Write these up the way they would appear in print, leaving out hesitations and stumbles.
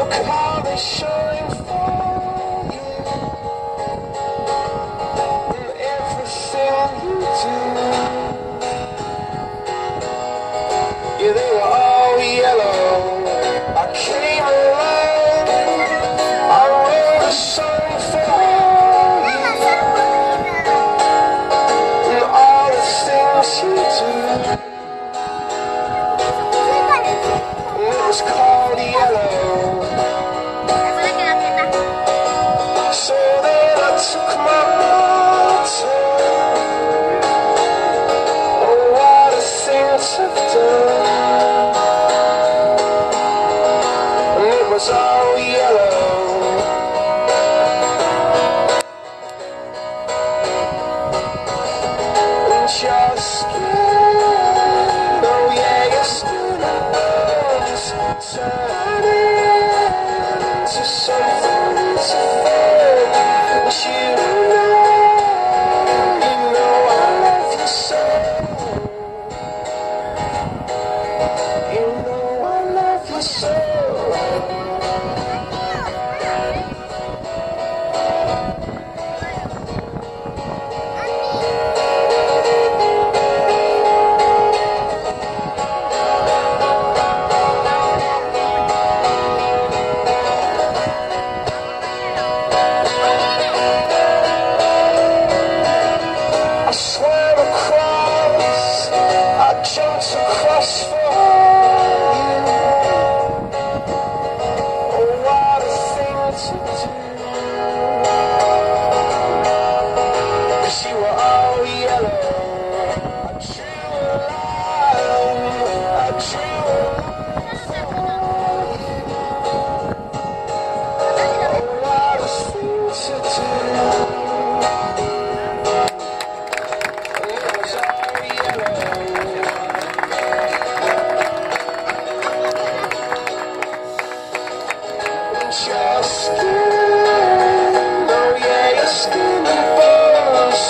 how they shine for you in everything you do. Yeah, they were all yellow. I came along, I wrote a song for you and all the things you do. And it was called yellow. So then I took my time. Oh, what a thing to do. And it was all yellow. And your skin, oh yeah, your skin was turning to something to feel. And you know I love you so. You know I love you so. I swam across, I jumped across for you. Oh, what a thing to do. 'Cause you were all yellow. I drew a line, I drew a line for you. Oh, what a thing to do. Your skin, oh yeah, your skin and bones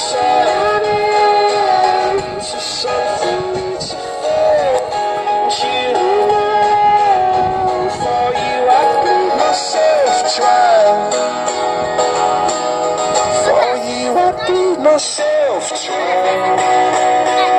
turning to something to feel. And you know, for you I bleed myself dry. For you I bleed myself dry.